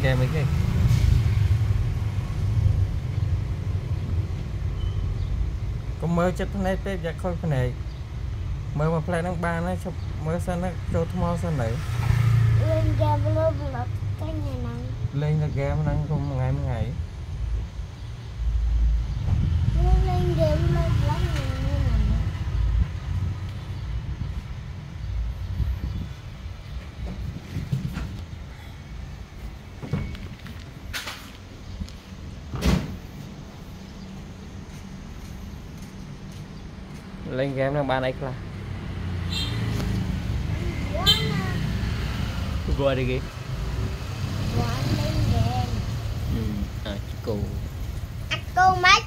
game mấy cái có mơ chất này tết ra khôi cái này mơ mà play năng ba nó chụp mơ sao nó cho thua sao này lên game luôn là cái nhà năng lên là game năng không ngày một ngày lên game lên lắm lên game năng ba này là vừa đi kì lên game cô cô mấy